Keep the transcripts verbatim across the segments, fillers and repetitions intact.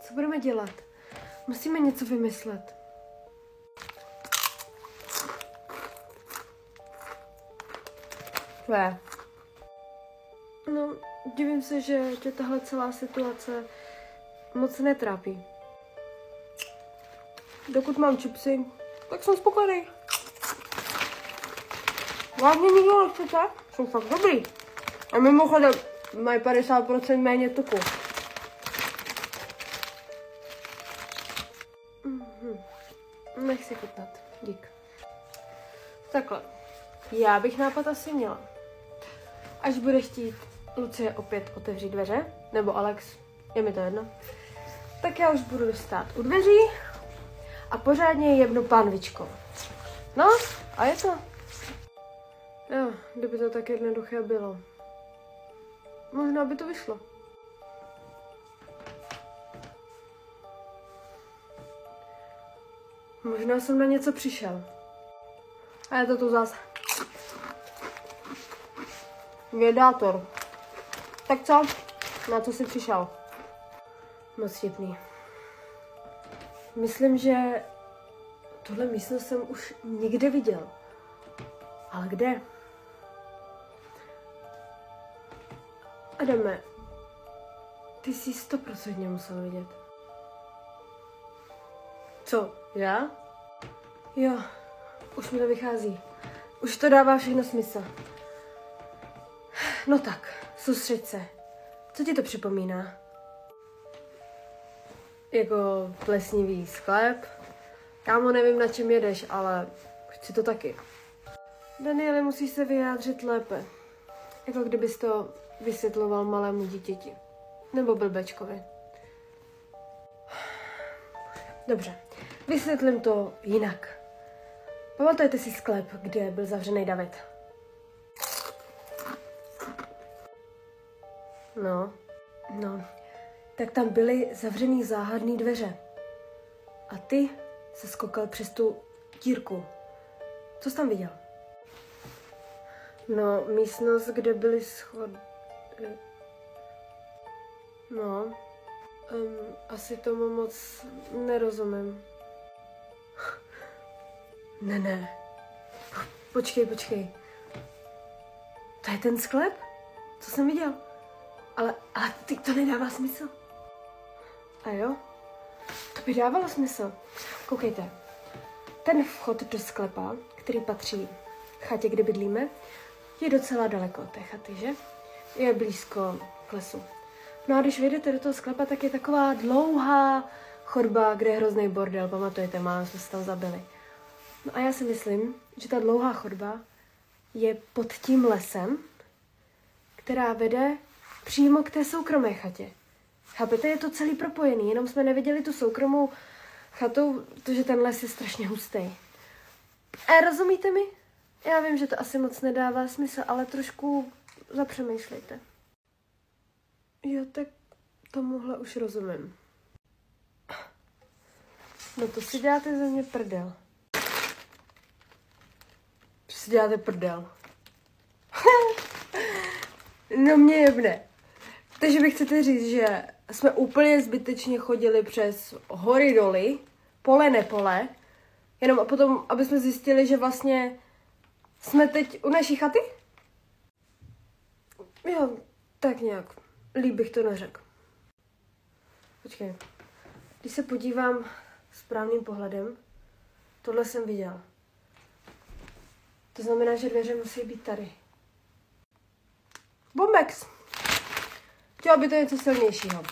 Co budeme dělat? Musíme něco vymyslet. Ne. No, divím se, že tě tahle celá situace moc netrápí. Dokud mám čipsy, tak jsem spokojený. Vážně nikdo nechcete? Jsou fakt dobrý. A mimochodem mají padesát procent méně tuku. Mhm. Nechci chutnat. Dík. Takhle. Já bych nápad asi měla. Až bude chtít Lucie opět otevřít dveře, nebo Alex, je mi to jedno, tak já už budu stát u dveří a pořádně jebnu pánvičkou. No, a je to. Jo, kdyby to tak jednoduché bylo. Možná by to vyšlo. Možná jsem na něco přišel. A je to tu zas. Vědátor. Tak co? Na co jsi přišel? Moc vtipný. Myslím, že tuhle místnost jsem už někde viděl. Ale kde? Adame, ty jsi stoprocentně musel vidět. Co? Já? Jo, už mi to vychází. Už to dává všechno smysl. No tak, soustřeď se. Co ti to připomíná? Jako plesnivý sklep. Kámo, nevím, na čem jedeš, ale chci to taky. Danieli, musíš se vyjádřit lépe. Jako kdybys to vysvětloval malému dítěti. Nebo blbečkovi. Dobře, vysvětlím to jinak. Pamatujete si sklep, kde byl zavřený David? No. No, tak tam byly zavřený záhadný dveře. A ty se skokal přes tu dírku. Co jsi tam viděl? No, místnost, kde byly schody. No, um, asi tomu moc nerozumím. Ne, ne. Počkej, počkej. To je ten sklep? Co jsem viděl? Ale, ale ty to nedává smysl. A jo? To by dávalo smysl. Koukejte. Ten vchod do sklepa, který patří chatě, kde bydlíme, je docela daleko od té chaty, že? Je blízko k lesu. No a když vyjdete do toho sklepa, tak je taková dlouhá chodba, kde je hrozný bordel. Pamatujete, málem jsme se tam zabili. No a já si myslím, že ta dlouhá chodba je pod tím lesem, která vede přímo k té soukromé chatě. Chápete, je to celý propojený, jenom jsme neviděli tu soukromou chatu, protože ten les je strašně hustý. A rozumíte mi? Já vím, že to asi moc nedává smysl, ale trošku zapřemýšlejte. Jo, tak tomuhle už rozumím. No to si děláte ze mě prdel. Co si děláte prdel? No mě jebne. Takže vy chcete říct, že jsme úplně zbytečně chodili přes hory doly, pole nepole, jenom a potom, aby jsme zjistili, že vlastně jsme teď u naší chaty? Jo, tak nějak. Líp bych to neřekl. Počkej. Když se podívám správným pohledem, tohle jsem viděl. To znamená, že dveře musí být tady. Bombex! Chtěla by to něco silnějšího.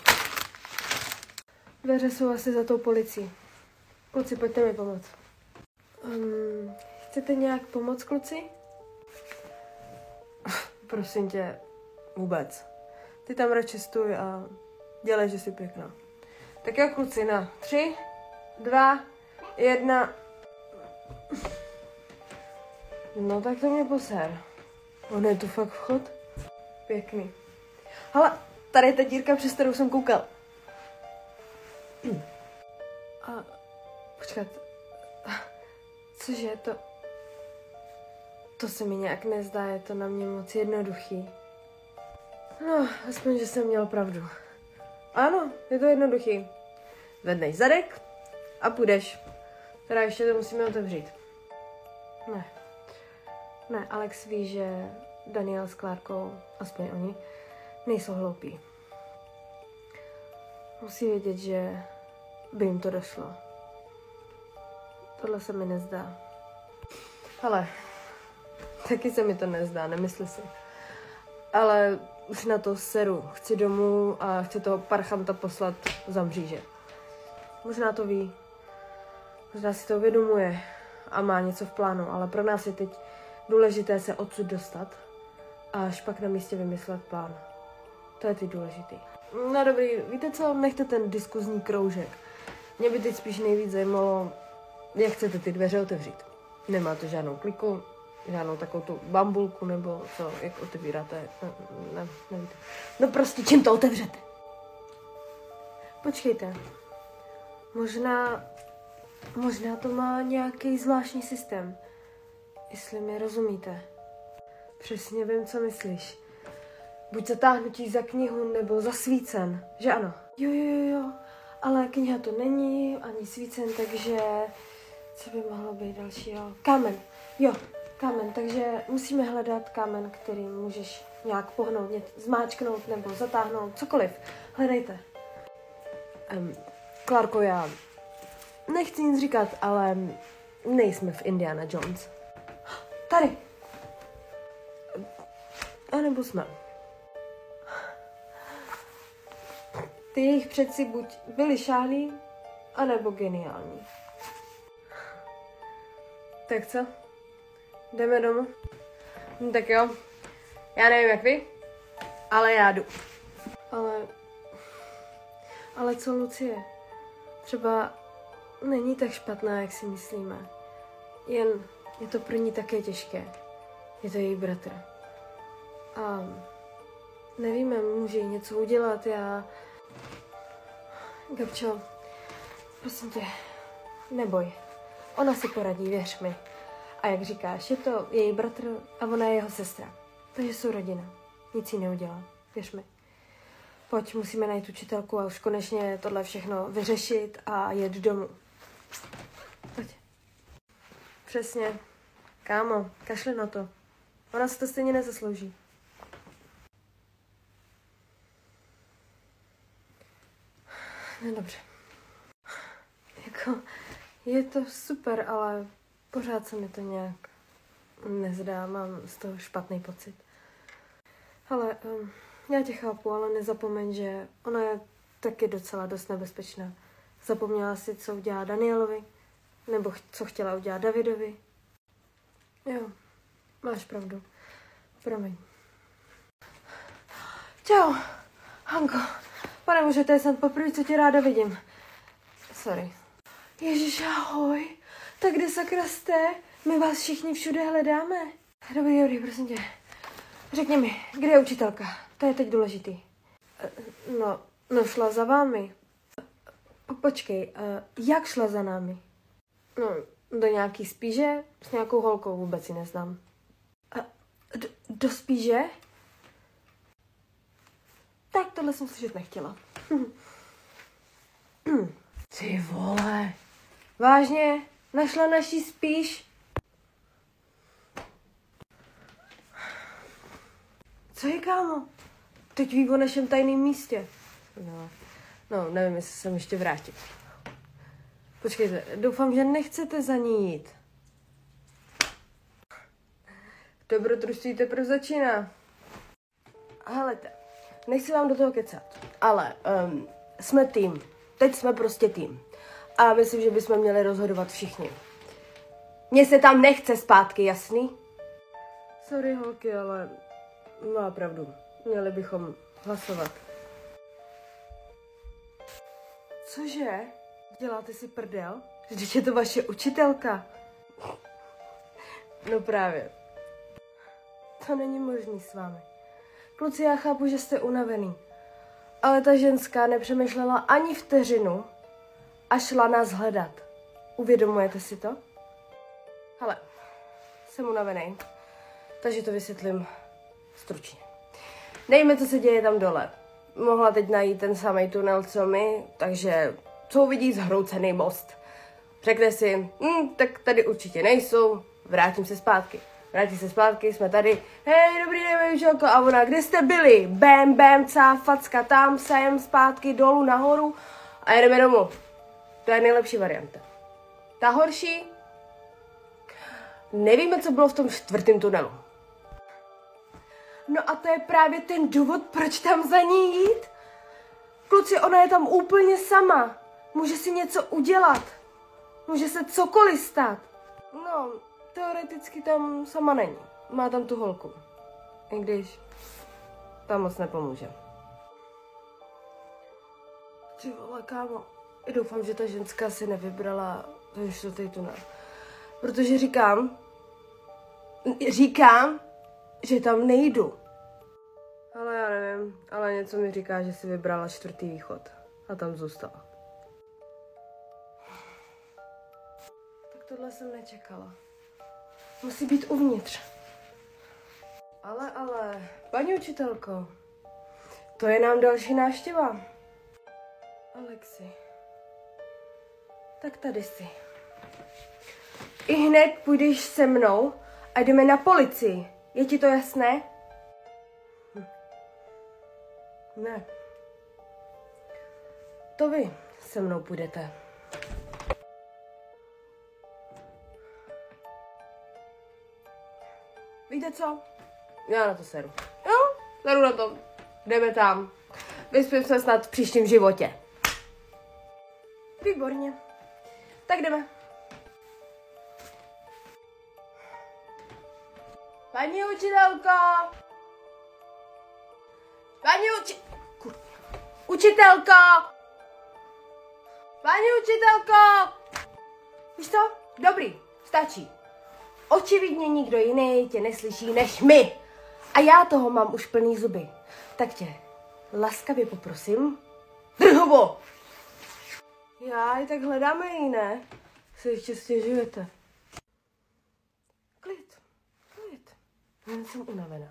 Dveře jsou asi za tou policií. Kluci, pojďte mi pomoct. Um, chcete nějak pomoct, kluci? Prosím tě, vůbec. Ty tam radši stůj a dělej, že jsi pěkná. Tak jo, kluci, na tři, dva, jedna. No tak to mě poser. Ono je tu fakt vchod? Pěkný. Hele, tady je ta dírka, přes kterou jsem koukal. A počkat. Cože to? To se mi nějak nezdá, je to na mě moc jednoduchý. No, aspoň, že jsem měl pravdu. Ano, je to jednoduchý. Zvedneš zadek a půjdeš. Teda ještě to musíme otevřít. Ne. Ne, Alex ví, že Daniel s Klárkou, aspoň oni, nejsou hloupí. Musí vědět, že by jim to došlo. Tohle se mi nezdá. Ale taky se mi to nezdá, nemysli si. Ale už na to seru. Chci domů a chci toho parchanta poslat za mříže. Možná to ví. Možná si to uvědomuje a má něco v plánu, ale pro nás je teď důležité se odsud dostat a až pak na místě vymyslet plán. To je teď důležitý. No dobrý, víte co, nechte ten diskuzní kroužek. Mě by teď spíš nejvíc zajímalo, jak chcete ty dveře otevřít. Nemá to žádnou kliku, žádnou takovou tu bambulku, nebo co, jak otevíráte, ne, ne, nevíte. No prostě čím to otevřete? Počkejte. Možná, možná to má nějaký zvláštní systém. Jestli mi rozumíte. Přesně vím, co myslíš. Buď zatáhnutí za knihu, nebo za svícen, že ano? Jo, jo, jo, jo. Ale kniha to není, ani svícen, takže co by mohlo být dalšího? Kámen. Jo, kámen. Takže musíme hledat kámen, který můžeš nějak pohnout, zmáčknout nebo zatáhnout, cokoliv. Hledejte. Um, Klárko, já nechci nic říkat, ale nejsme v Indiana Jones. Tady. A nebo jsme. Ty jejich předci buď byli šálí, anebo geniální. Tak co? Jdeme domů? No, tak jo. Já nevím jak vy, ale já jdu. Ale... Ale co Lucie? Třeba není tak špatná, jak si myslíme. Jen je to pro ní také těžké. Je to její bratr. A nevíme, může jí něco udělat, já... Gabčo, prosím tě, neboj. Ona si poradí, věř mi. A jak říkáš, je to její bratr a ona je jeho sestra. Takže jsou rodina. Nic jí neudělá, věř mi. Pojď, musíme najít učitelku a už konečně tohle všechno vyřešit a jet domů. Pojď. Přesně. Kámo, kašli na to. Ona se to stejně nezaslouží. No dobře. Jako, je to super, ale pořád se mi to nějak nezdá, mám z toho špatný pocit. Ale um, já tě chápu, ale nezapomeň, že ona je taky docela dost nebezpečná. Zapomněla si, co udělá Danielovi, nebo ch- co chtěla udělat Davidovi. Jo, máš pravdu. Promiň. Čau, Hanko. Pane bože, to je snad poprvé, co tě ráda vidím. Sorry. Ježiš, ahoj. Tak kde sakra jste? My vás všichni všude hledáme. Dobrý, dobrý, prosím tě. Řekni mi, kde je učitelka? To je teď důležitý. No, no šla za vámi. Po, počkej, jak šla za námi? No, do nějaký spíže, s nějakou holkou, vůbec si neznám. A, do, do spíže? Tak tohle jsem slyšet nechtěla. Ty vole. Vážně? Našla naší spíš? Co je, kámo? Teď ví o našem tajném místě. No, no, nevím, jestli jsem ještě vrátit. Počkejte, doufám, že nechcete za ní jít. Dobrodružství teprve začíná. Helejte, nechci vám do toho kecat, ale um, jsme tým. Teď jsme prostě tým. A myslím, že bychom měli rozhodovat všichni. Mně se tam nechce zpátky, jasný? Sorry, holky, ale má pravdu. Měli bychom hlasovat. Cože? Děláte si prdel? Vždyť je to vaše učitelka. No právě. To není možný s vámi. Kluci, já chápu, že jste unavený. Ale ta ženská nepřemýšlela ani vteřinu a šla nás hledat. Uvědomujete si to? Hele, jsem unavený, takže to vysvětlím stručně. Nevíme, co se děje tam dole. Mohla teď najít ten samý tunel, co my, takže co uvidí zhroucený most. Řekne si, hm, tak tady určitě nejsou, vrátím se zpátky. Vrátí se zpátky, jsme tady, hej, dobrý den, manželko, a ona, kde jste byli? Bém, bém, cá, facka, tam, sem, zpátky, dolů, nahoru a jedeme domů. To je nejlepší varianta. Ta horší, nevíme, co bylo v tom čtvrtém tunelu. No a to je právě ten důvod, proč tam za ní jít. Kluci, ona je tam úplně sama. Může si něco udělat. Může se cokoliv stát. No, teoreticky tam sama není. Má tam tu holku. I když tam moc nepomůže. Ty vole, kámo. Doufám, že ta ženská si nevybrala ten čtvrtý tunel. Protože říkám, říkám, že tam nejdu. Ale já nevím, ale něco mi říká, že si vybrala čtvrtý východ a tam zůstala. Tak tohle jsem nečekala. Musí být uvnitř. Ale, ale, paní učitelko, to je nám další návštěva. Alexi, tak tady jsi. I hned půjdeš se mnou a jdeme na policii. Je ti to jasné? Hm. Ne. To vy se mnou půjdete. Víte co? Já na to seru. Jo, seru na to. Jdeme tam. Vyspím se snad v příštím životě. Výborně. Tak jdeme. Paní učitelko! Paní uči... Kur... Učitelko! Paní učitelko! Víš co? Dobrý, stačí. Očividně nikdo jiný tě neslyší než my. A já toho mám už plný zuby. Tak tě laskavě poprosím. Drhovo! Já i tak hledáme jiné. Se ještě stěžujete. Klid, klid. Já jsem unavená.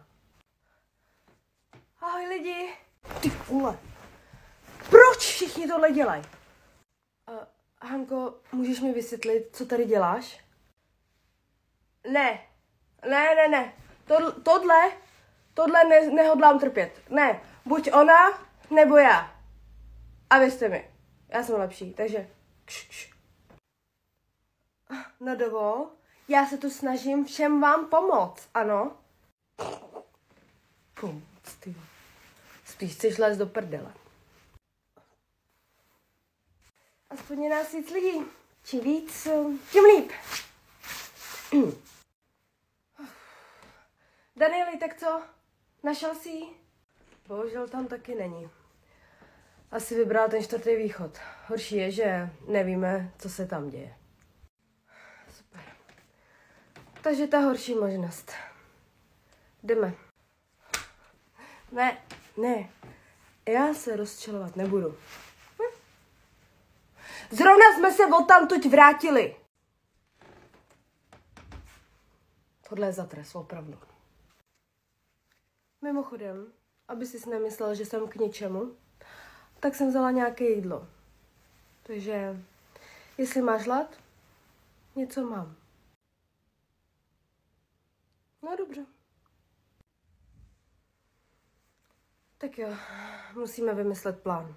Ahoj lidi. Ty vole. Proč všichni tohle dělají? Uh, Hanko, můžeš mi vysvětlit, co tady děláš? Ne. Ne, ne, ne. Todle, tohle, tohle ne, nehodlám trpět. Ne. Buď ona, nebo já. A věřte mi. Já jsem lepší, takže... Kš, kš. No dovol, já se tu snažím všem vám pomoct, ano? Pomoc, ty. Spíš chceš lézt do prdele. Aspoň je nás víc lidí. Čím víc, tím líp. Danieli, tak co? Našel jsi ji? Bohužel tam taky není. Asi vybral ten čtvrtý východ. Horší je, že nevíme, co se tam děje. Super. Takže ta horší možnost. Jdeme. Ne, ne. Já se rozčilovat nebudu. Hm? Zrovna jsme se odtamtud vrátili. Tohle je zatres, opravdu. Mimochodem, aby jsi nemyslel, že jsem k ničemu, tak jsem vzala nějaké jídlo. Takže, jestli máš hlad, něco mám. No dobře. Tak jo, musíme vymyslet plán.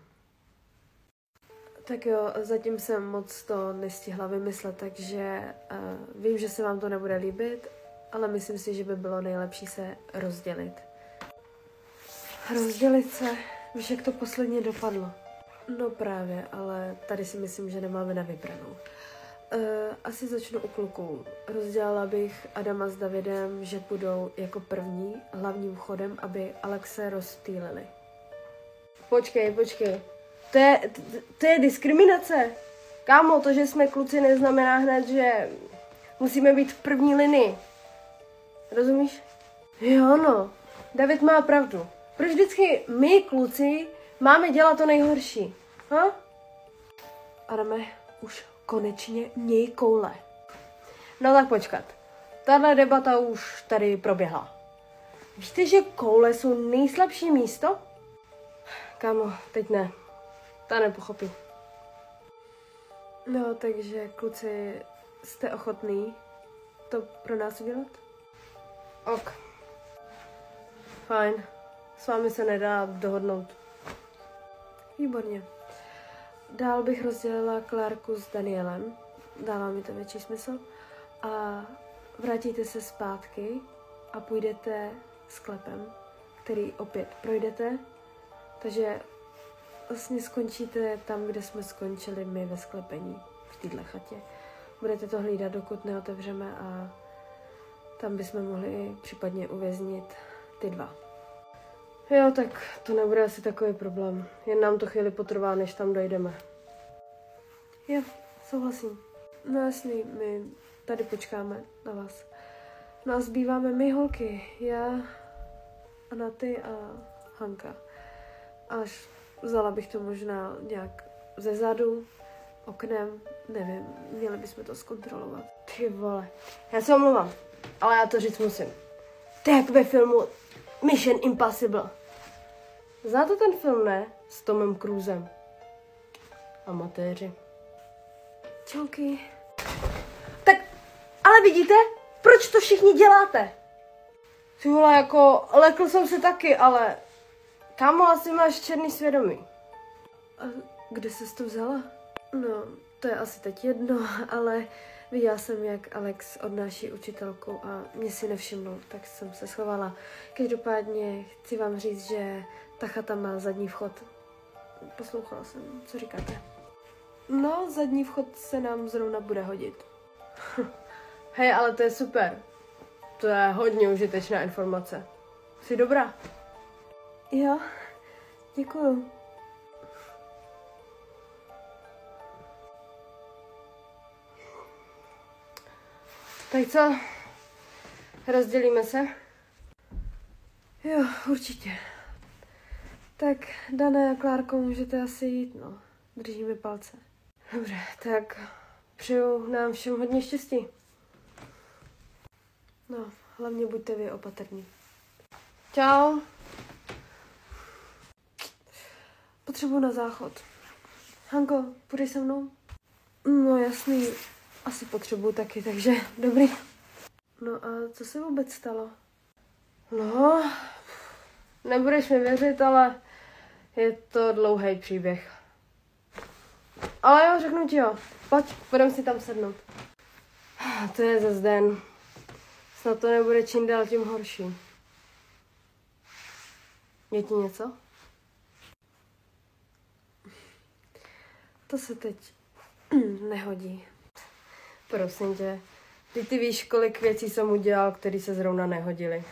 Tak jo, zatím jsem moc to nestihla vymyslet, takže uh, vím, že se vám to nebude líbit, ale myslím si, že by bylo nejlepší se rozdělit. Rozdělit se? Víš, jak to posledně dopadlo? No právě, ale tady si myslím, že nemáme na vybranou. Uh, asi začnu u kluků. Rozdělala bych Adama s Davidem, že půjdou jako první hlavním vchodem, aby Alexe rozptýlili. Počkej, počkej. To je, to, to je diskriminace. Kámo, to, že jsme kluci, neznamená hned, že musíme být v první linii. Rozumíš? Jo, no. David má pravdu. Proč vždycky my, kluci, máme dělat to nejhorší? Ha? Adame, už konečně měj koule. No tak počkat. Tahle debata už tady proběhla. Víte, že koule jsou nejslabší místo? Kámo, teď ne. Ta nepochopí. No, takže kluci, jste ochotný to pro nás udělat? Ok. Fajn. S vámi se nedá dohodnout. Výborně. Dál bych rozdělila Klárku s Danielem. Dává mi to větší smysl. A vrátíte se zpátky a půjdete sklepem, který opět projdete. Takže vlastně skončíte tam, kde jsme skončili my ve sklepení, v této chatě. Budete to hlídat, dokud neotevřeme a tam bychom mohli případně uvěznit ty dva. Jo, tak to nebude asi takový problém. Jen nám to chvíli potrvá, než tam dojdeme. Jo, souhlasím. No jasný, my tady počkáme na vás. No a zbýváme my holky, já, Anaty a Hanka. Až vzala bych to možná nějak ze zadu, oknem, nevím, měli bychom to zkontrolovat. Ty vole, já se omlouvám, ale já to říct musím. To je jak ve filmu Mission Impossible. Znáte ten film, ne? S Tomem Cruisem. Amatéři. Čauky. Tak, ale vidíte, proč to všichni děláte? Ty vole, jako, lekl jsem se taky, ale kámo, asi máš černý svědomí. A kde jsi to vzala? No, to je asi teď jedno, ale viděla jsem, jak Alex odnáší učitelku a mě si nevšimnul, tak jsem se schovala. Každopádně chci vám říct, že ta chata má zadní vchod. Poslouchala jsem, co říkáte? No, zadní vchod se nám zrovna bude hodit. Hej, ale to je super. To je hodně užitečná informace. Jsi dobrá? Jo, děkuju. Tak co? Rozdělíme se? Jo, určitě. Tak, Dané a Klárko, můžete asi jít, no. Držíme palce. Dobře, tak přeju nám všem hodně štěstí. No, hlavně buďte vy opatrní. Čau. Potřebuji na záchod. Hanko, půjdeš se mnou? No jasný, asi potřebuji taky, takže dobrý. No a co se vůbec stalo? No, nebudeš mi věřit, ale je to dlouhý příběh. Ale jo, řeknu ti jo. Pojď, půjdeme si tam sednout. To je zas den. Snad to nebude čím dál tím horší. Je ti něco? To se teď nehodí. Prosím tě. Ty ty víš, kolik věcí jsem udělal, které se zrovna nehodily.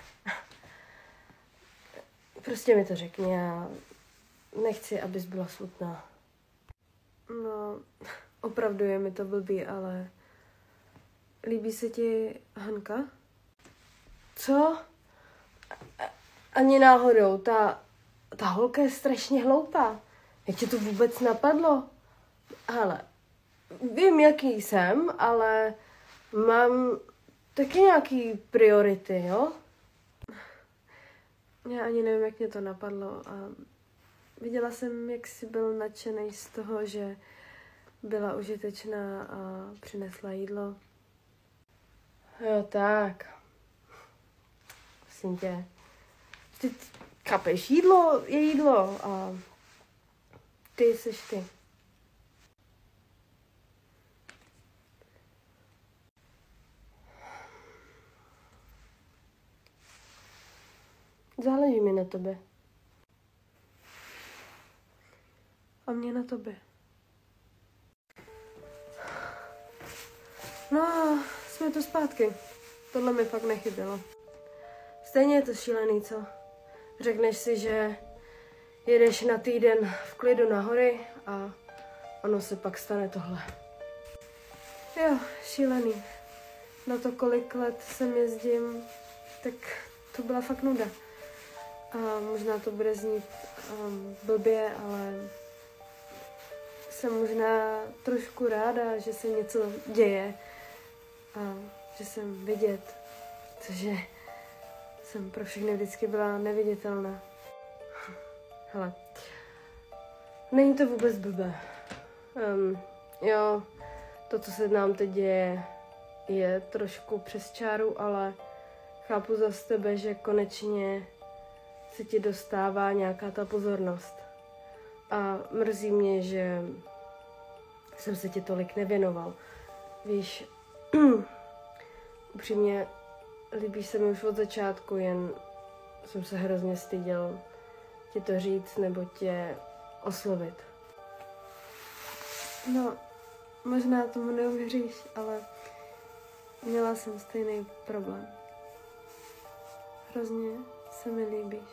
Prostě mi to řekni, já nechci, abys byla smutná. No, opravdu je mi to blbý, ale líbí se ti Hanka? Co? A- ani náhodou, ta, ta holka je strašně hloupá. Jak tě to vůbec napadlo? Hele, vím, jaký jsem, ale mám taky nějaký priority, jo? Já ani nevím, jak mě to napadlo a viděla jsem, jak jsi byl nadšený z toho, že byla užitečná a přinesla jídlo. Jo, tak. Prosím tě. Ty chápeš, jídlo je jídlo a ty jsi ty. Záleží mi na tobě. A mě na tobě. No a jsme tu zpátky. Tohle mi fakt nechybělo. Stejně je to šílený, co? Řekneš si, že jedeš na týden v klidu na hory a ono se pak stane tohle. Jo, šílený. Na to, kolik let sem jezdím, tak to byla fakt nuda. A možná to bude znít um, blbě, ale jsem možná trošku ráda, že se něco děje a že jsem vidět, protože jsem pro všechny vždycky byla neviditelná. Hele, není to vůbec blbé. Um, Jo, to, co se nám teď děje, je trošku přes čáru, ale chápu zas tebe, že konečně se ti dostává nějaká ta pozornost. A mrzí mě, že jsem se ti tolik nevěnoval. Víš, upřímně, líbíš se mi už od začátku, jen jsem se hrozně styděl ti to říct nebo tě oslovit. No, možná tomu neuvěříš, ale měla jsem stejný problém. Hrozně se mi líbíš.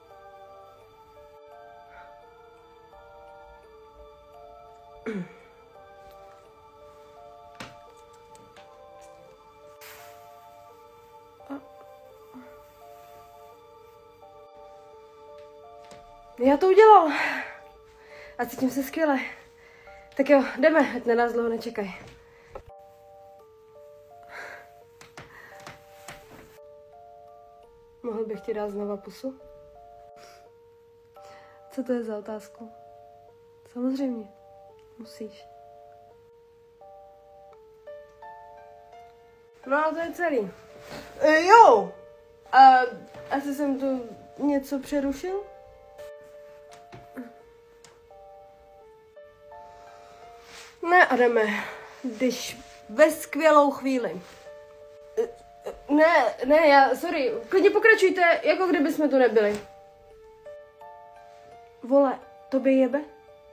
Já to udělal. A cítím se skvěle. Tak jo, jdeme, ať na nás dlouho nečekaj. Mohl bych ti dát znova pusu? Co to je za otázku? Samozřejmě, musíš. No a to je celý. E, jo! A asi jsem tu něco přerušil? Ne, Adame, když ve skvělou chvíli. Ne, ne, já, sorry, klidně pokračujte, jako kdyby jsme tu nebyli. Vole, tobě jebe?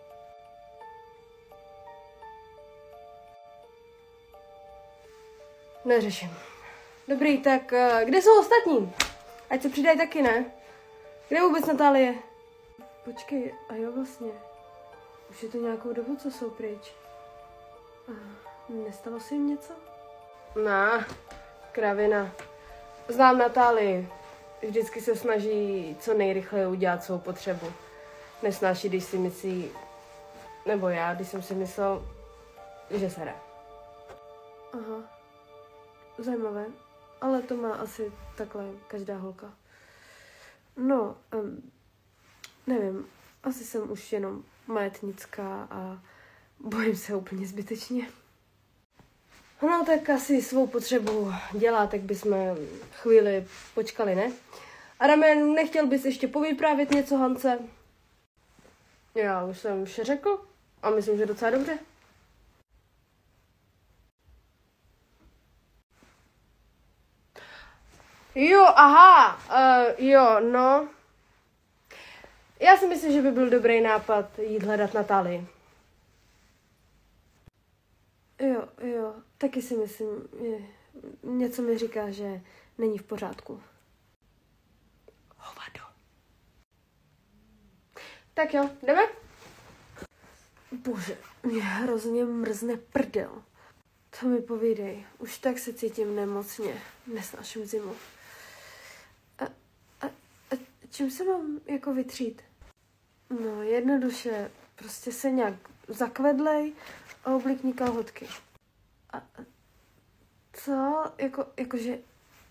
Neřeším. Dobrý, tak kde jsou ostatní? Ať se přidají taky, ne? Kde vůbec Natálie? Počkej, a jo vlastně. Už je to nějakou dobu, co jsou pryč. Nestalo se jim něco? Ne, kravina. Znám Natálii. Vždycky se snaží co nejrychleji udělat svou potřebu. Nesnáší, když si myslí, nebo já, když jsem si myslel, že se jde. Aha, zajímavé. Ale to má asi takhle každá holka. No, um, nevím, asi jsem už jenom majetnická a bojím se úplně zbytečně. No tak asi svou potřebu dělá, tak bychom chvíli počkali, ne? Adame, nechtěl bys ještě povyprávět něco Hance? Já už jsem vše řekl a myslím, že docela dobře. Jo, aha, uh, jo, no. Já si myslím, že by byl dobrý nápad jít hledat Natálii. Jo, jo, taky si myslím, je, něco mi říká, že není v pořádku. Hovado. Tak jo, jdeme? Bože, mě hrozně mrzne prdel. To mi povídej, už tak se cítím nemocně, nesnáším zimu. A, a, a čím se mám jako vytřít? No, jednoduše, prostě se nějak zakvedlej a oblíkni kalhotky. A, a co? Jako, jakože...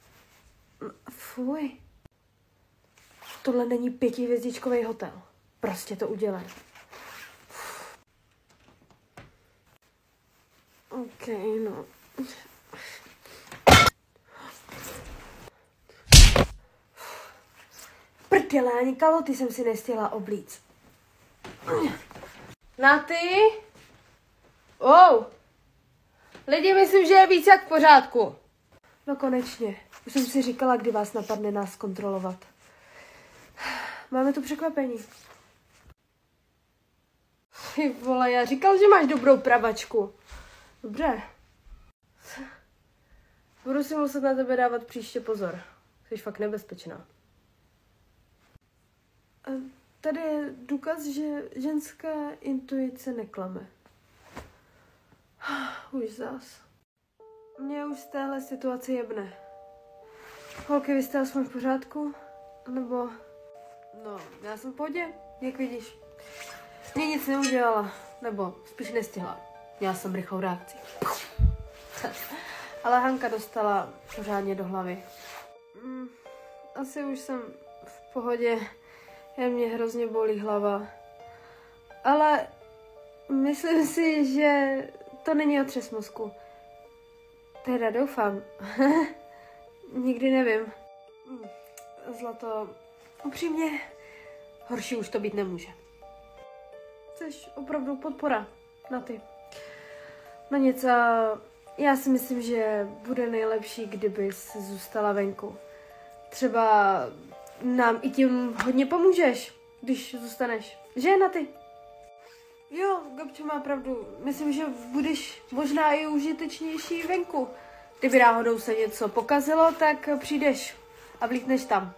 Fuj. Tohle není pětihvězdičkový hotel. Prostě to udělej. OK, no. Prdele, ani kalhoty jsem si nestihla oblíct. Naty? Oh. Lidi, myslím, že je víc jak v pořádku. No konečně. Už jsem si říkala, kdy vás napadne nás kontrolovat. Máme tu překvapení. Ty vole, já říkal, že máš dobrou pravačku. Dobře. Budu si muset na tebe dávat příště pozor. Jsi fakt nebezpečná. A tady je důkaz, že ženská intuice neklame. Už zas. Mě už z téhle situace jebne. Holky, vy jste aspoň v pořádku? Nebo... No, já jsem v pohodě, jak vidíš. Mě nic neudělala. Nebo spíš nestihla. Měla jsem rychlou reakci. Ale Hanka dostala pořádně do hlavy. Mm, asi už jsem v pohodě. Jen mě hrozně bolí hlava. Ale Myslím si, že to není otřes mozku. Teda doufám. Nikdy nevím. Zlato, upřímně, horší už to být nemůže. Chceš opravdu podpora na ty. Na něco, já si myslím, že bude nejlepší, kdybys zůstala venku. Třeba nám i tím hodně pomůžeš, když zůstaneš. Že, na ty? Jo, Gabčo má pravdu. Myslím, že budeš možná i užitečnější venku. Kdyby náhodou se něco pokazilo, tak přijdeš a vlítneš tam.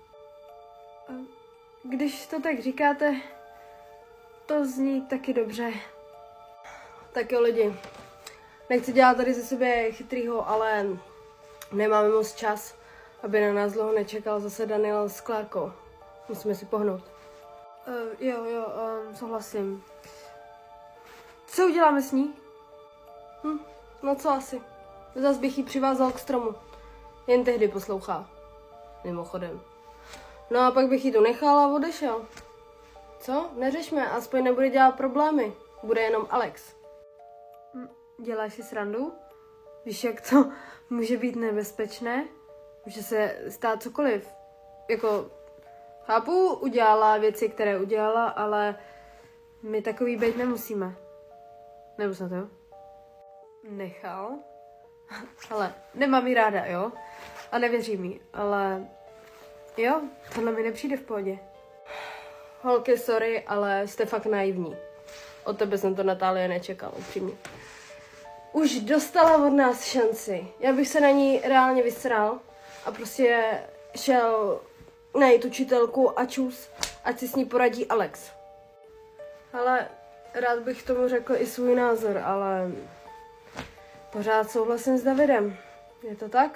Když to tak říkáte, to zní taky dobře. Tak jo, lidi. Nechci dělat tady ze sebe chytrýho, ale nemáme moc čas, aby na nás dlouho nečekal zase Daniel s Klárkou. Musíme si pohnout. Uh, jo, jo, um, souhlasím. Co uděláme s ní? Hm, no co asi. Zas bych ji přivázal k stromu. Jen tehdy poslouchá. Mimochodem. No a pak bych ji tu nechal a odešel. Co? Neřešme, aspoň nebude dělat problémy. Bude jenom Alex. Děláš si srandu? Víš, jak to může být nebezpečné? Může se stát cokoliv. Jako, chápu, udělala věci, které udělala, ale my takový být nemusíme. Nebo snad jo? Nechal? Ale nemám jí ráda, jo? A nevěřím jí, ale jo, tohle mi nepřijde v pohodě. Holky, sorry, ale jste fakt naivní. Od tebe jsem to, Natálie, nečekal, upřímně. Už dostala od nás šanci. Já bych se na ní reálně vysral a prostě šel najít učitelku a čus, ať si s ní poradí Alex. Ale rád bych tomu řekl i svůj názor, ale pořád souhlasím s Davidem. Je to tak?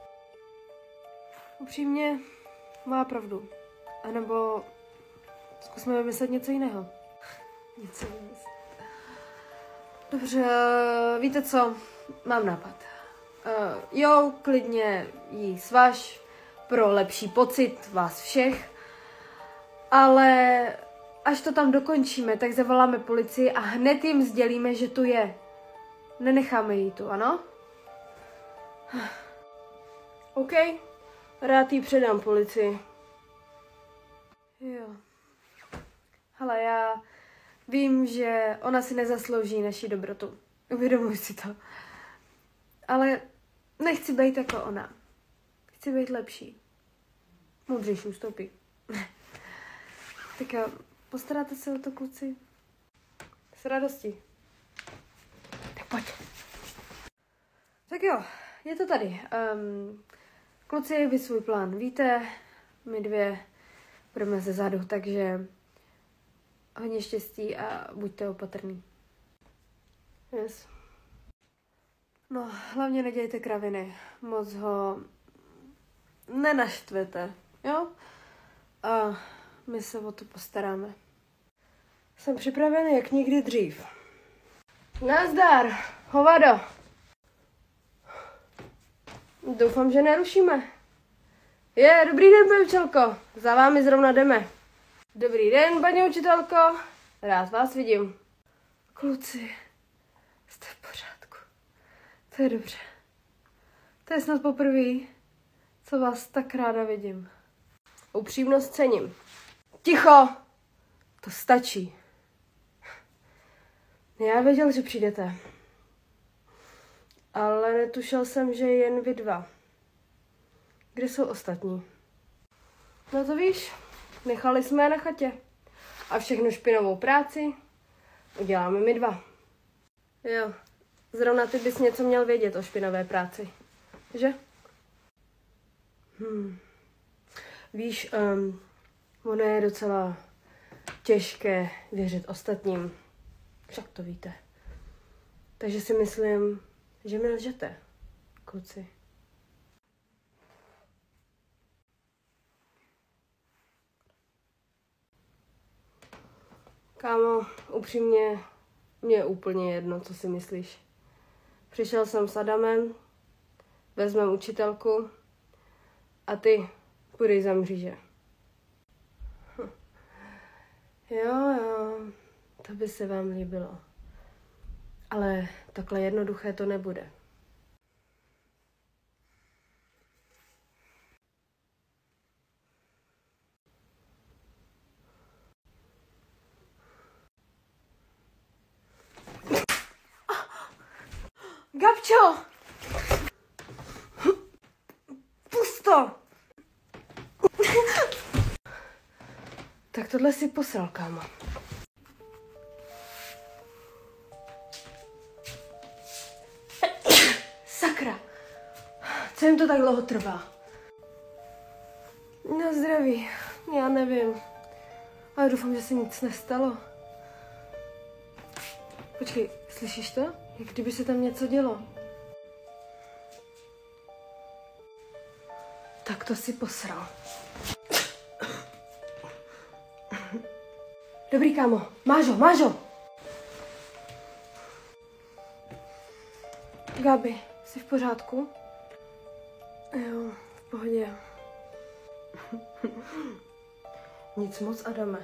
Upřímně má pravdu. A nebo zkusme vymyslet něco jiného. Něco vymyslet. Dobře, víte co? Mám nápad. Uh, jo, klidně jí svaž pro lepší pocit vás všech, ale až to tam dokončíme, tak zavoláme policii a hned jim sdělíme, že tu je. Nenecháme jí tu, ano? OK, rád jí předám policii. Jo. Hele, já vím, že ona si nezaslouží naši dobrotu. Uvědomuji si to. Ale nechci být jako ona. Chci být lepší. Moudřejší ústupy. Tak jo, postaráte se o to, kluci? S radostí. Tak pojď. Tak jo, je to tady. Um, kluci, vy svůj plán víte, my dvě budeme ze zadu, takže hodně štěstí a buďte opatrný. Yes. No, hlavně nedějte kraviny. Moc ho nenaštvete, jo? A my se o to postaráme. Jsem připravený jak nikdy dřív. Nazdar, hovado. Doufám, že nerušíme. Je, dobrý den, paní učitelko. Za vámi zrovna jdeme. Dobrý den, paní učitelko. Rád vás vidím. Kluci, jste v pořádku. To je dobře. To je snad poprvé, co vás tak ráda vidím. Upřímnost cením. Ticho! To stačí. Já věděl, že přijdete. Ale netušil jsem, že jen vy dva. Kde jsou ostatní? No to víš, nechali jsme je na chatě. A všechnu špinavou práci uděláme my dva. Jo, zrovna ty bys něco měl vědět o špinavé práci. Že? Hmm. Víš, um, ono je docela těžké věřit ostatním. Však to víte. Takže si myslím, že mi lžete, kluci. Kámo, upřímně, mně je úplně jedno, co si myslíš. Přišel jsem s Adamem, vezmem učitelku a ty půjdeš za mříže. Hm. Jo, jo, to by se vám líbilo. Ale takhle jednoduché to nebude. Gabčo! Pusto! Tak tohle si posral, kámo. Sakra! Co jim to tak dlouho trvá? Na zdraví. Já nevím. Ale doufám, že se nic nestalo. Počkej, slyšíš to? Jak kdyby se tam něco dělo. Tak to si posral. Dobrý, kámo. Máš ho, máš ho! Gabi, jsi v pořádku? Jo, v pohodě. Nic moc, Adame.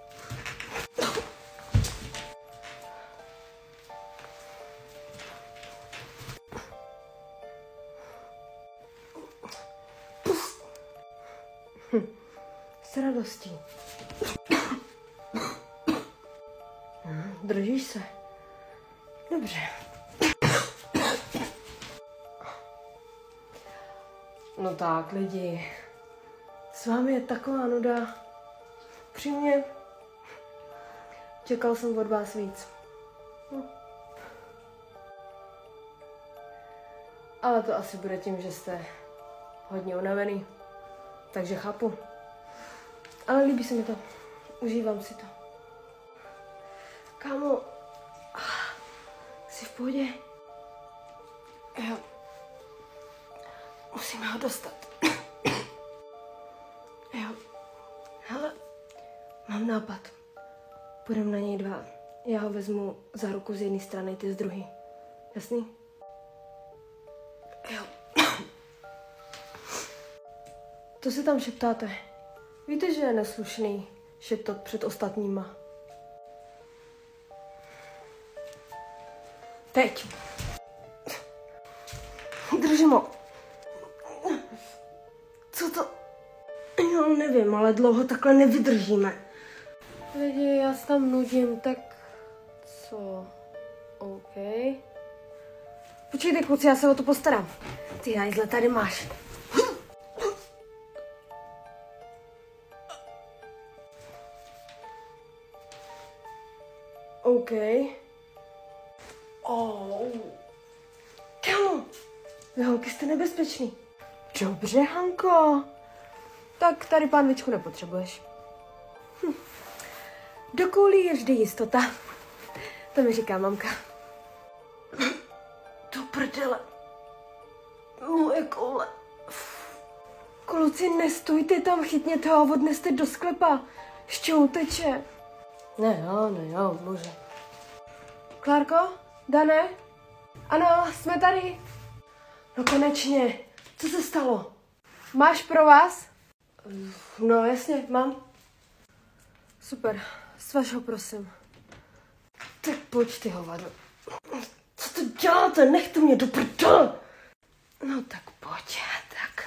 Hm. S radostí. Hm, držíš se? Dobře. No tak, lidi. S vámi je taková nuda. Přímě. Čekal jsem od vás víc. Hm. Ale to asi bude tím, že jste hodně unavený. Takže chápu. Ale líbí se mi to. Užívám si to. Kámo, jsi v pohodě? Jo. Musíme ho dostat. Jo. Hele, mám nápad. Půjdeme na něj dva. Já ho vezmu za ruku z jedné strany, ty z druhé. Jasný? Jo. To se tam šeptáte. Víte, že je neslušný šeptat před ostatníma. Teď. Držím ho. Co to? Jo, nevím, ale dlouho takhle nevydržíme. Lidi, já se tam nudím, tak co? OK. Počkejte, kluci, já se o to postarám. Ty hajzle, tady máš. OK. Oh. Kámo, vy holky jste nebezpečný. Dobře, Hanko. Tak tady pánvičku nepotřebuješ. Hm. Do koulí je vždy jistota. To mi říká mamka. Do prdele. Moje koule. Kluci, nestůjte tam, chytněte ho a odneste do sklepa. Ještě uteče. Ne, jo, ne, jo, bože. Klárko? Dané? Ano, jsme tady. No konečně. Co se stalo? Máš pro vás? No jasně, mám. Super, svaž ho prosím. Tak pojď ty hovado. Co to děláte? Nechte mě do prdele. No tak pojď, tak.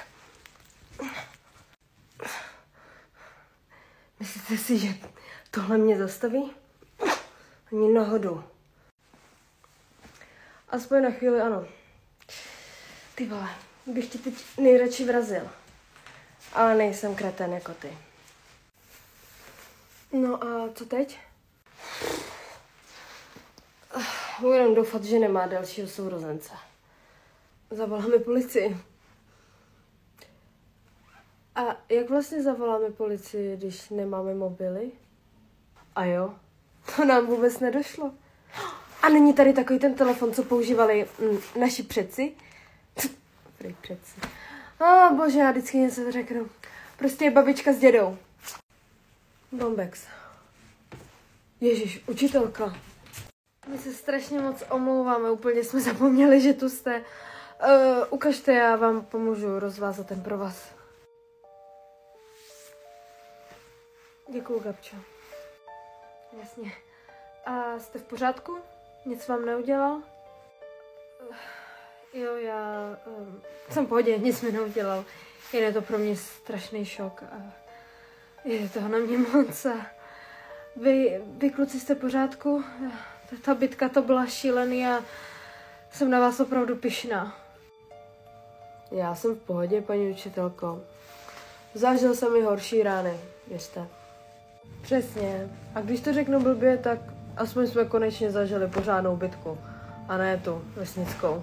Myslíte si, že tohle mě zastaví? Ani náhodou. Aspoň na chvíli ano. Ty vole, bych ti teď nejradši vrazil. Ale nejsem kretén jako ty. No a co teď? Budem doufat, že nemá dalšího sourozence. Zavoláme policii. A jak vlastně zavoláme policii, když nemáme mobily? A jo, to nám vůbec nedošlo. A není tady takový ten telefon, co používali mm, naši předci? Prý předci. A oh, bože, já vždycky něco řeknu. Prostě je babička s dědou. Bombex. Ježíš, učitelka. My se strašně moc omlouváme, úplně jsme zapomněli, že tu jste. Uh, ukažte, já vám pomůžu rozvázat ten provaz. Děkuju, Gabčo. Jasně. A jste v pořádku? Nic vám neudělal? Jo, já um, jsem v pohodě, nic mi neudělal. Jen je to pro mě strašný šok a je toho na mě moc. A vy, vy kluci jste v pořádku? Ta, ta bitka to byla šílený a jsem na vás opravdu pyšná. Já jsem v pohodě, paní učitelko. Zažil jsem i horší rány, věřte. Přesně. A když to řeknu blbě, tak aspoň jsme konečně zažili pořádnou bitku. A ne tu vesnickou.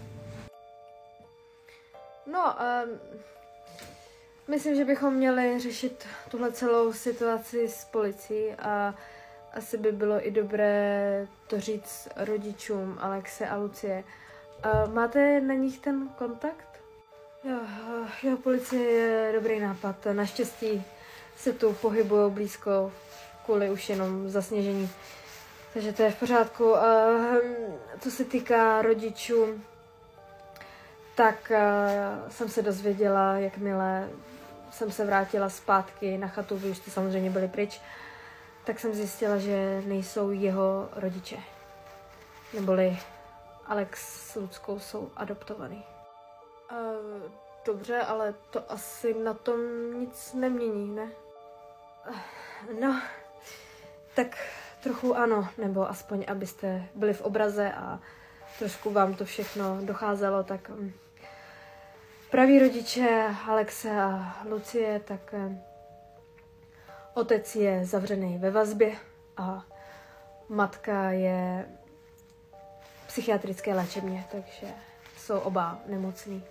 No, um, myslím, že bychom měli řešit tuhle celou situaci s policií a asi by bylo i dobré to říct rodičům Alexe a Lucie. Uh, máte na nich ten kontakt? Jo, jo, policie je dobrý nápad. Naštěstí se tu pohybují blízko kvůli už jenom zasněžení. Takže to je v pořádku. Uh, co se týká rodičů, tak uh, jsem se dozvěděla, jakmile jsem se vrátila zpátky na chatu, vy už jste samozřejmě byli pryč, tak jsem zjistila, že nejsou jeho rodiče. Neboli Alex s Luckou jsou adoptovaný. Uh, dobře, ale to asi na tom nic nemění, ne? Uh, no, tak trochu ano, nebo aspoň abyste byli v obraze a trošku vám to všechno docházelo, tak um, praví rodiče Alexe a Lucie, tak um, otec je zavřený ve vazbě a matka je v psychiatrické léčebně, takže jsou oba nemocní.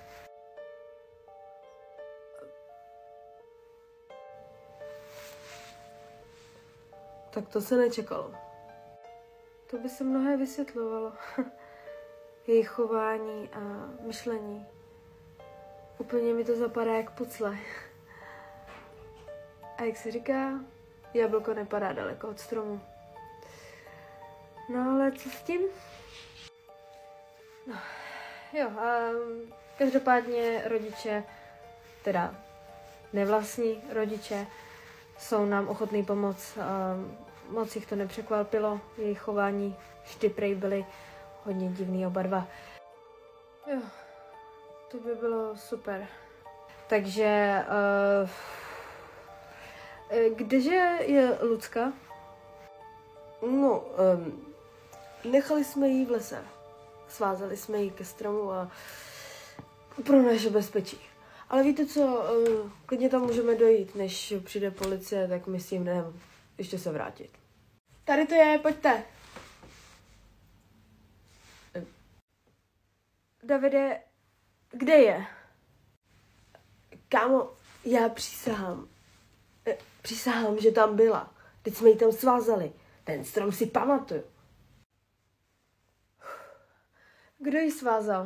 Tak to se nečekalo. To by se mnohé vysvětlovalo. Jejich chování a myšlení. Úplně mi to zapadá jak pucle. A jak se říká, jablko nepadá daleko od stromu. No ale co s tím? No, jo, a každopádně rodiče, teda nevlastní rodiče, jsou nám ochotný pomoct. A moc jich to nepřekvapilo, jejich chování vždy prej byly hodně divný oba dva. Jo, to by bylo super. Takže, uh, kdeže je Lucka? No, um, nechali jsme ji v lese. Svázali jsme ji ke stromu a pro naše bezpečí. Ale víte co, uh, klidně tam můžeme dojít, než přijde policie, tak my s tím jdeme ještě se vrátit. Tady to je, pojďte. Davide, kde je? Kámo, já přísahám. Přísahám, že tam byla. Teď jsme ji tam svázali. Ten strom si pamatuju. Kdo ji svázal?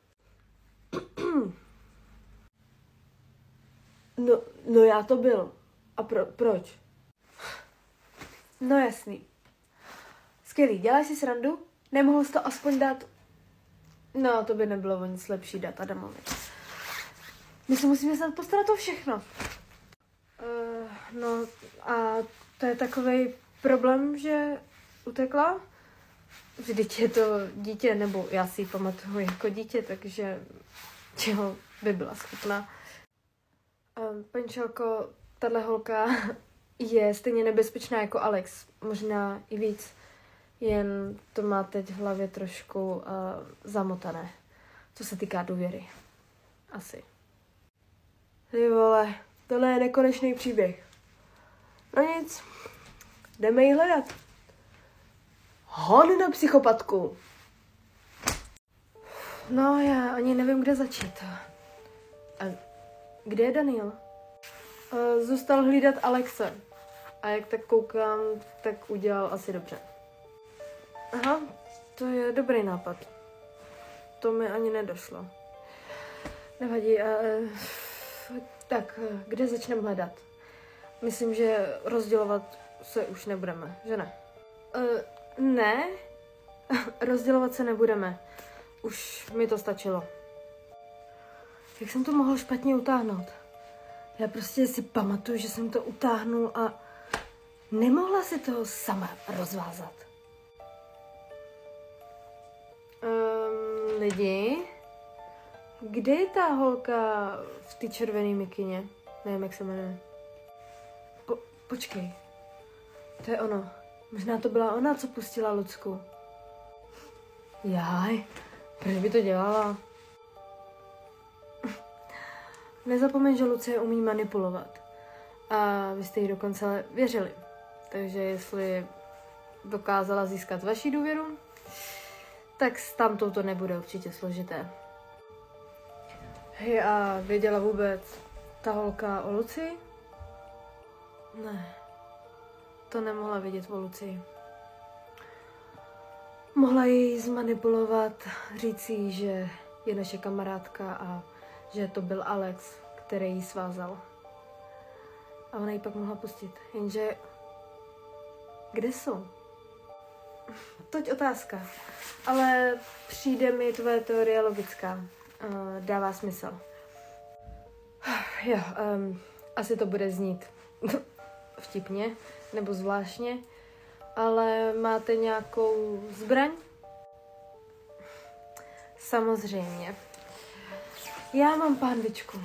No, no já to byl. A pro, proč? No jasný. Skvělý, děláš si srandu? Nemohl jsi to aspoň dát? No, to by nebylo o nic lepší dát Adamovi. My se musíme snad postarat o všechno. Uh, no a to je takovej problém, že utekla? Vždyť je to dítě, nebo já si ji pamatuju jako dítě, takže čeho by byla schopná. Um, Pančelko, tahle holka je stejně nebezpečná jako Alex, možná i víc, jen to má teď v hlavě trošku uh, zamotané, co se týká důvěry. Asi. Ty vole, tohle je nekonečný příběh. No nic, jdeme ji hledat. Hon na psychopatku. No, já ani nevím, kde začít. A kde je Daniel? Uh, zůstal hlídat Alexe. A jak tak koukám, tak udělal asi dobře. Aha, to je dobrý nápad. To mi ani nedošlo. Nevadí. Uh, tak, kde začneme hledat? Myslím, že rozdělovat se už nebudeme, že ne? Uh, ne, rozdělovat se nebudeme. Už mi to stačilo. Jak jsem to mohl špatně utáhnout? Já prostě si pamatuju, že jsem to utáhnul a nemohla si toho sama rozvázat. Lidi, kde je ta holka v té červené mikině? Nevím, jak se jmenuje. Po, počkej, to je ono. Možná to byla ona, co pustila Lucku. Jaj, proč by to dělala? Nezapomeň, že Lucie umí manipulovat. A vy jste jí dokonce věřili. Takže jestli dokázala získat vaši důvěru, tak s tamtou to nebude určitě složité. Hej, a věděla vůbec ta holka o Lucii? Ne, to nemohla vědět o Lucii. Mohla ji zmanipulovat, říct jí, že je naše kamarádka a že to byl Alex, který ji svázal. A ona ji pak mohla pustit, jenže kde jsou? Toť otázka, ale přijde mi tvoje teorie logická. Uh, dává smysl. Jo, um, asi to bude znít vtipně nebo zvláštně, ale máte nějakou zbraň? Samozřejmě. Já mám pánvičku.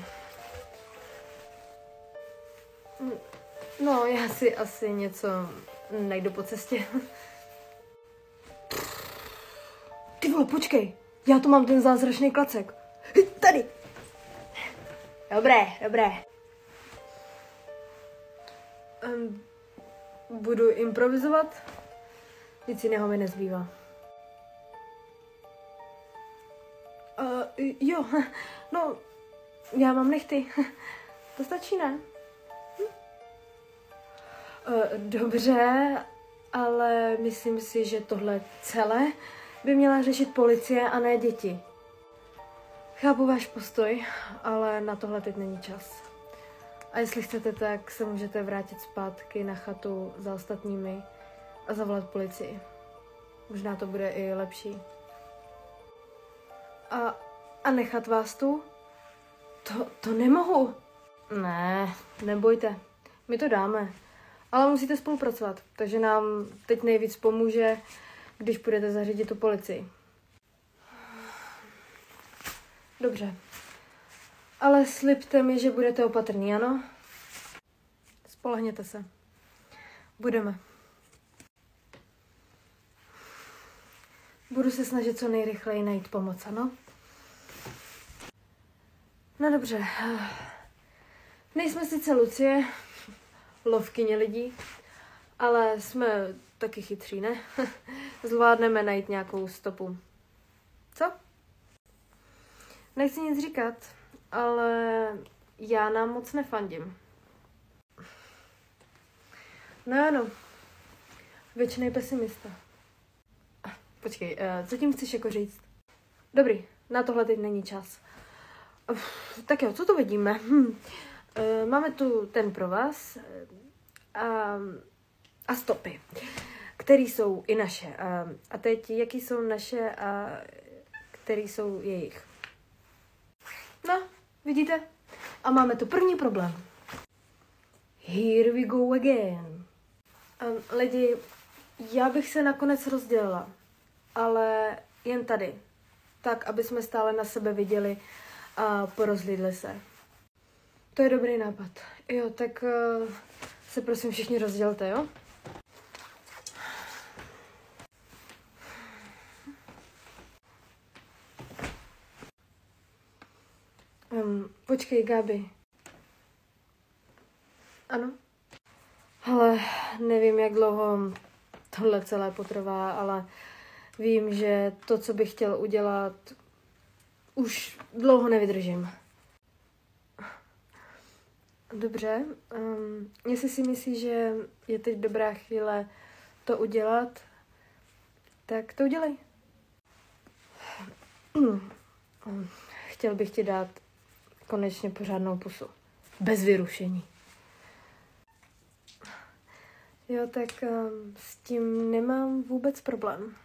No, já si asi něco najdu po cestě. Ty vole, počkej, já tu mám ten zázračný klacek. Tady. Dobré, dobré. Um, budu improvizovat? Nic jiného mi nezbývá. Uh, jo, no, já mám nechty. To stačí, ne? Hm? Uh, dobře, ale myslím si, že tohle celé by měla řešit policie a ne děti. Chápu váš postoj, ale na tohle teď není čas. A jestli chcete, tak se můžete vrátit zpátky na chatu za ostatními a zavolat policii. Možná to bude i lepší. A, a nechat vás tu? To, to nemohu. Ne, nebojte. My to dáme. Ale musíte spolupracovat, takže nám teď nejvíc pomůže, když půjdete zařídit tu policii. Dobře. Ale slibte mi, že budete opatrní, ano? Spolehněte se. Budeme. Budu se snažit co nejrychleji najít pomoc, ano? No dobře. Nejsme sice Lucie, lovkyně lidí, ale jsme taky chytří, ne? Zvládneme najít nějakou stopu. Co? Nechci nic říkat, ale já nám moc nefandím. No ano, věčnej pesimista. Počkej, co tím chceš jako říct? Dobrý, na tohle teď není čas. Tak jo, co to vidíme? Hm. Máme tu ten provaz a, a stopy, které jsou i naše. A, a teď, jaký jsou naše a které jsou jejich. No, vidíte? A máme tu první problém. Here we go again. Um, lidi, já bych se nakonec rozdělila, ale jen tady. Tak, aby jsme stále na sebe viděli a porozhlídli se. To je dobrý nápad. Jo, tak uh, se prosím všichni rozdělte, jo? Um, počkej, Gabi. Ano? Ale nevím, jak dlouho tohle celé potrvá, ale vím, že to, co bych chtěl udělat, už dlouho nevydržím. Dobře, um, jestli si myslíš, že je teď dobrá chvíle to udělat, tak to udělej. Chtěl bych ti dát konečně pořádnou pusu. Bez vyrušení. Jo, tak um, s tím nemám vůbec problém.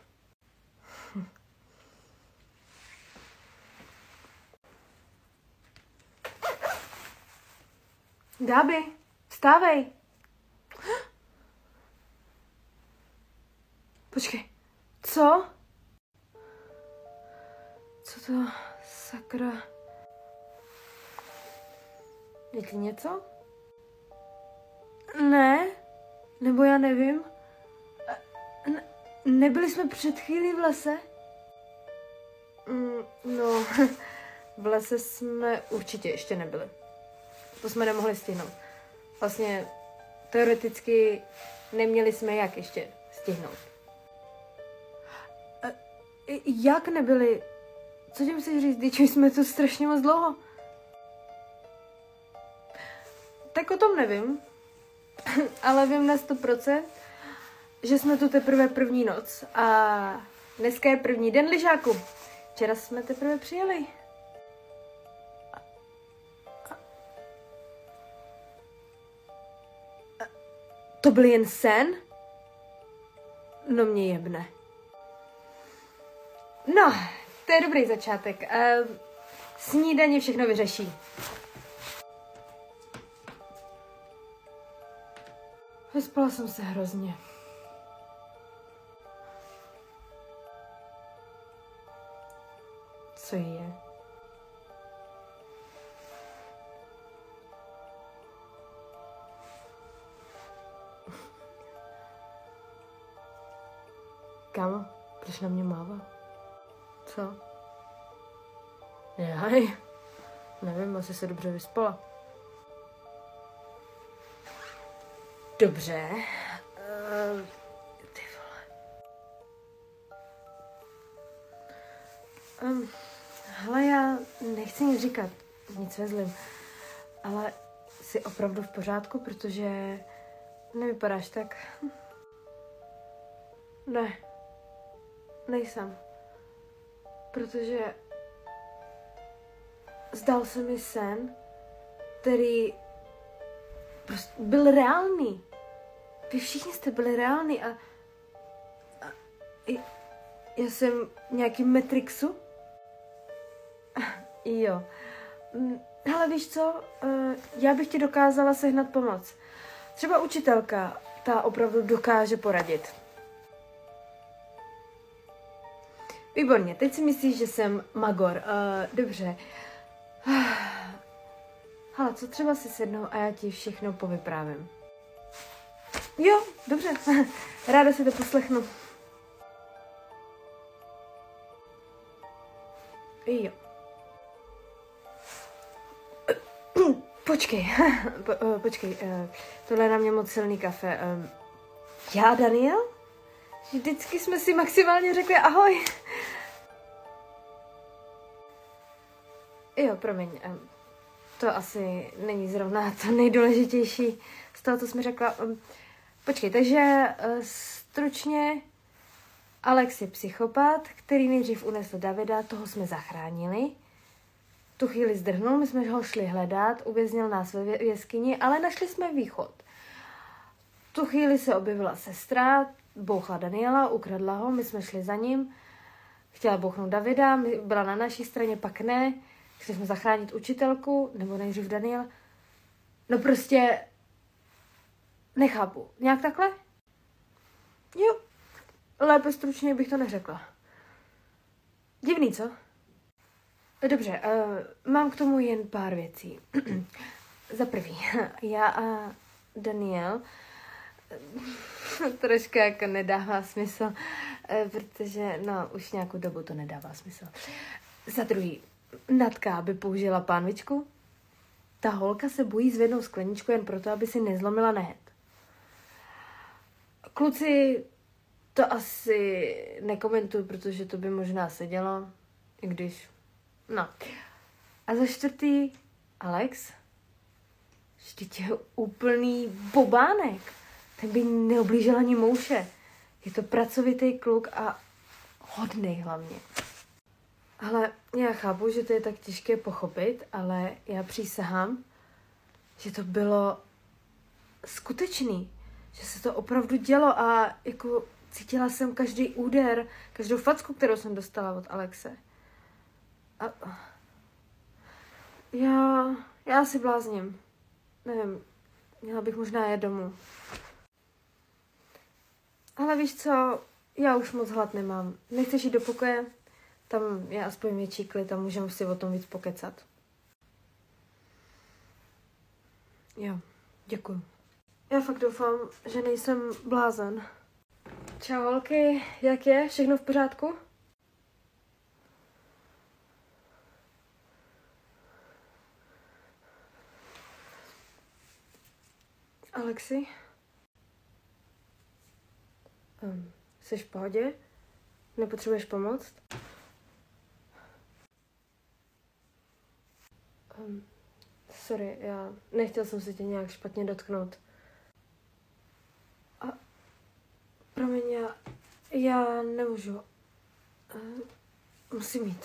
Gabi, vstávej. Počkej, co? Co to? Sakra. Je ti něco? Ne. Nebo já nevím. Ne, nebyli jsme před chvílí v lese? Mm, no, v lese jsme určitě ještě nebyli. To jsme nemohli stihnout. Vlastně teoreticky neměli jsme jak ještě stihnout. A, jak nebyli? Co tím chceš říct, když jsme tu strašně moc dlouho? Tak o tom nevím, ale vím na sto procent, že jsme tu teprve první noc a dneska je první den lyžáku. Včera jsme teprve přijeli. A, a, a, to byl jen sen? No mě jebne. No, to je dobrý začátek. Uh, snídaně všechno vyřeší. Vyspala jsem se hrozně. Co je? Kámo, proč na mě mává? Co? Jaj, nevím, asi se dobře vyspala. Dobře. Uh, ty vole. Um, hele, já nechci nic říkat, nic ve zlým, ale jsi opravdu v pořádku, protože nevypadáš tak. Ne, nejsem. Protože zdal se mi sen, který prostě byl reálný. Vy všichni jste byli reální a, a i, já jsem nějaký Matrixu? Jo. Hele, víš co? Já bych ti dokázala sehnat pomoc. Třeba učitelka, ta opravdu dokáže poradit. Výborně, teď si myslíš, že jsem magor. Uh, dobře. Hele, co třeba si sednou a já ti všechno povyprávím. Jo, dobře. Ráda si to poslechnu. Jo. Počkej. Po, počkej. Tohle je na mě moc silný kafe. Já, Daniel? Vždycky jsme si maximálně řekli ahoj. Jo, promiň. To asi není zrovna to nejdůležitější z toho, co jsi mi řekla. Počkej, takže stručně Alex je psychopat, který nejdřív unesl Davida, toho jsme zachránili. Tu chvíli zdrhnul, my jsme ho šli hledat, uvěznil nás ve jeskyni, ale našli jsme východ. Tu chvíli se objevila sestra, bouchla Daniela, ukradla ho, my jsme šli za ním, chtěla bouchnout Davida, byla na naší straně, pak ne, chtěli jsme zachránit učitelku, nebo nejdřív Daniel. No prostě nechápu. Nějak takhle? Jo, lépe stručně bych to neřekla. Divný, co? Dobře, uh, mám k tomu jen pár věcí. Za prvý, já a Daniel trošku jako nedává smysl, protože no, už nějakou dobu to nedává smysl. Za druhý, Natka by použila pánvičku. Ta holka se bojí zvednout skleničku jen proto, aby si nezlomila nehet. Kluci, to asi nekomentuju, protože to by možná sedělo, i když, no. A za čtvrtý, Alex, vždyť je úplný bobánek. Ten by neoblížil ani mouše. Je to pracovitý kluk a hodnej hlavně. Ale já chápu, že to je tak těžké pochopit, ale já přísahám, že to bylo skutečný. Že se to opravdu dělo a jako cítila jsem každý úder, každou facku, kterou jsem dostala od Alexe. A já, já si blázním. Nevím, měla bych možná jet domů. Ale víš co, já už moc hlad nemám. Nechceš jít do pokoje? Tam je aspoň větší klid a můžeme si o tom víc pokecat. Jo, děkuju. Já fakt doufám, že nejsem blázen. Čau holky, jak je? Všechno v pořádku? Alexi? Um, jsi v pohodě? Nepotřebuješ pomoc? Um, sorry, já nechtěl jsem se tě nějak špatně dotknout. A promiň, já, já nemůžu. Uh, musím jít.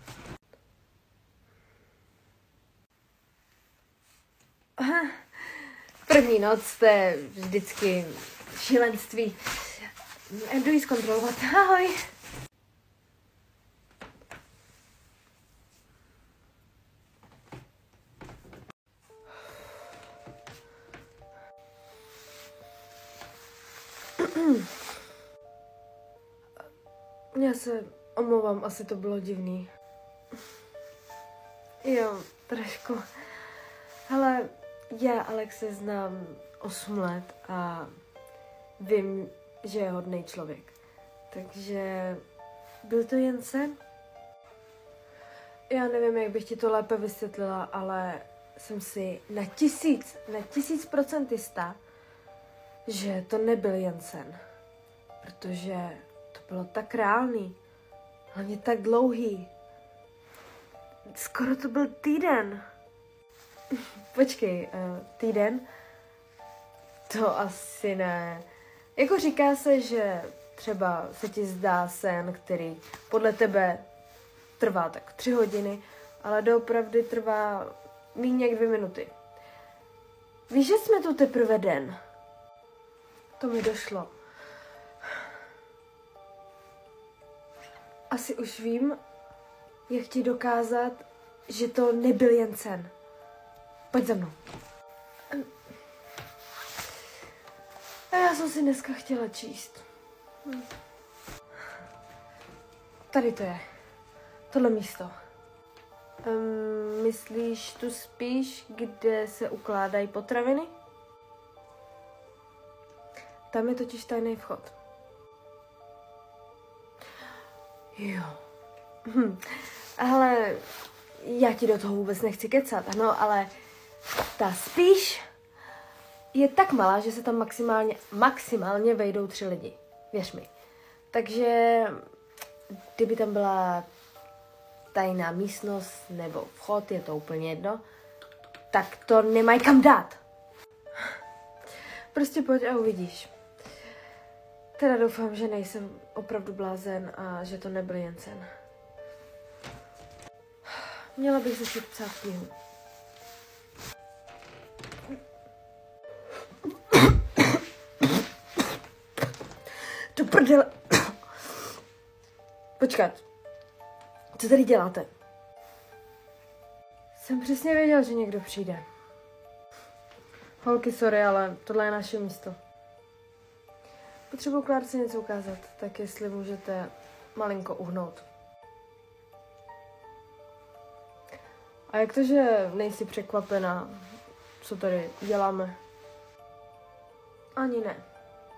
Aha. První noc, to je vždycky šílenství. Jdu jí zkontrolovat. Ahoj. Já se omlouvám, asi to bylo divný. Jo, trošku. Hele, já Alexe znám osm let a vím, že je hodný člověk. Takže byl to jen sen? Já nevím, jak bych ti to lépe vysvětlila, ale jsem si na tisíc, na tisíc procent jistá, že to nebyl jen sen. Protože to bylo tak reálný, hlavně tak dlouhý. Skoro to byl týden. Počkej, uh, týden? To asi ne. Jako říká se, že třeba se ti zdá sen, který podle tebe trvá tak tři hodiny, ale doopravdy trvá méně jak dvě minuty. Víš, že jsme tu teprve den? To mi došlo. Asi už vím, jak ti dokázat, že to nebyl jen sen. Pojď za mnou. A já jsem si dneska chtěla číst. Hm. Tady to je. Tohle místo. Um, myslíš, tu spíš, kde se ukládají potraviny? Tam je totiž tajný vchod. Jo. Hm. Ale já ti do toho vůbec nechci kecat, ano, ale ta spíš je tak malá, že se tam maximálně, maximálně vejdou tři lidi. Věř mi. Takže kdyby tam byla tajná místnost nebo vchod, je to úplně jedno, tak to nemají kam dát. Prostě pojď a uvidíš. Teda doufám, že nejsem opravdu blázen a že to nebyl jen sen. Měla bych začít psát knihu. Do prdele. Počkat. Co tady děláte? Jsem přesně věděl, že někdo přijde. Holky, sorry, ale tohle je naše místo. Potřebuji Klárce něco ukázat, tak jestli můžete malinko uhnout. A jak to, že nejsi překvapená, co tady děláme? Ani ne.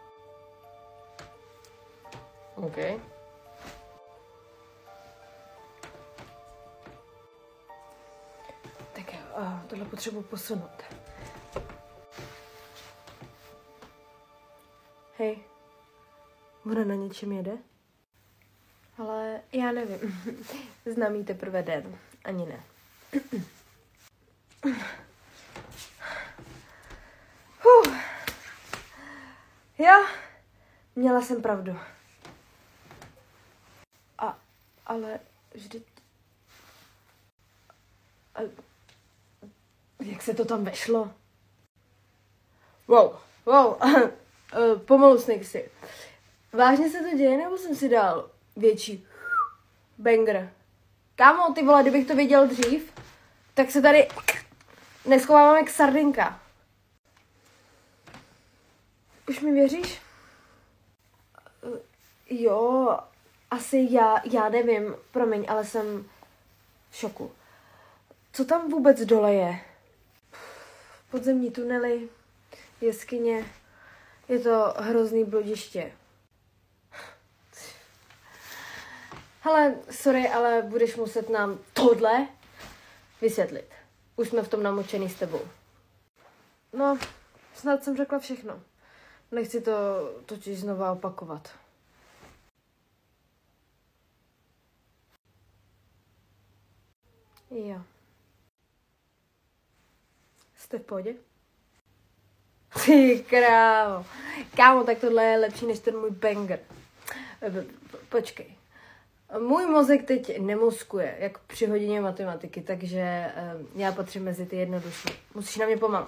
OK. Tak jo, a tohle potřebuji posunout. Hej, ona na něčem jede? Ale já nevím. Znám jí teprve den. Ani ne. Huh. Jo, měla jsem pravdu. A, ale vždyť... A, jak se to tam vešlo? Wow, wow. Uh, pomalu, Snakesy. Vážně se to děje, nebo jsem si dal větší banger? Kámo, ty vole, kdybych to věděl dřív, tak se tady neschovávám jak sardinka. Už mi věříš? Uh, jo, asi já, já nevím, promiň, ale jsem v šoku. Co tam vůbec dole je? Podzemní tunely, jeskyně, je to hrozný bludiště. Hele, sorry, ale budeš muset nám tohle vysvětlit. Už jsme v tom namočený s tebou. No, snad jsem řekla všechno. Nechci to totiž znova opakovat. Jo. Jste v pohodě? Ty krávo. Kámo, tak tohle je lepší než ten můj banger. Počkej. Můj mozek teď nemuskuje, jak při hodině matematiky, takže uh, já patřím mezi ty jednodušší. Musíš na mě pomalu.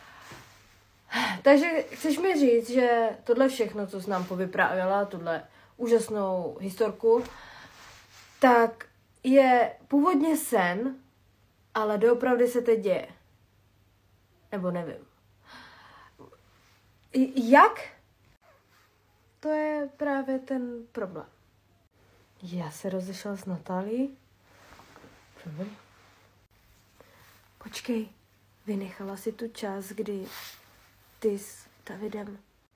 Takže chceš mi říct, že tohle všechno, co jsi nám povyprávěla, tuhle úžasnou historku, tak je původně sen, ale doopravdy se teď děje. Nebo nevím. Jak? To je právě ten problém. Já se rozešla s Natálií? Dobrý. Počkej, vynechala si tu čas, kdy ty s Davidem.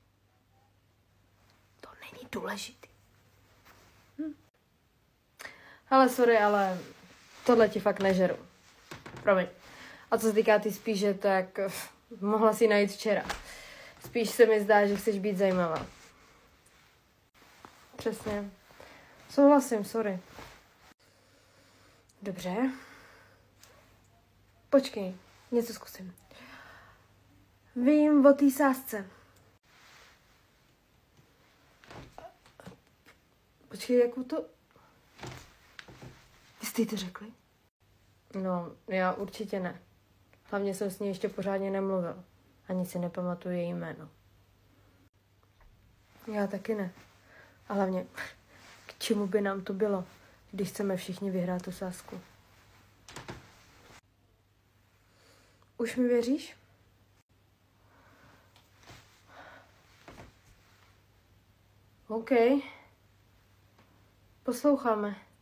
To není důležitý. Hm. Ale sorry, ale tohle ti fakt nežeru. Promiň. A co se týká ty spíše, tak mohla si najít včera. Spíš se mi zdá, že chceš být zajímavá. Přesně. Souhlasím, sorry. Dobře. Počkej, něco zkusím. Vím o té sázce. Počkej, jakou to... Vy jste jí to řekli? No, já určitě ne. Hlavně jsem s ní ještě pořádně nemluvil. Ani si nepamatuju její jméno. Já taky ne. A hlavně, k čemu by nám to bylo, když chceme všichni vyhrát tu sázku? Už mi věříš? OK. Posloucháme.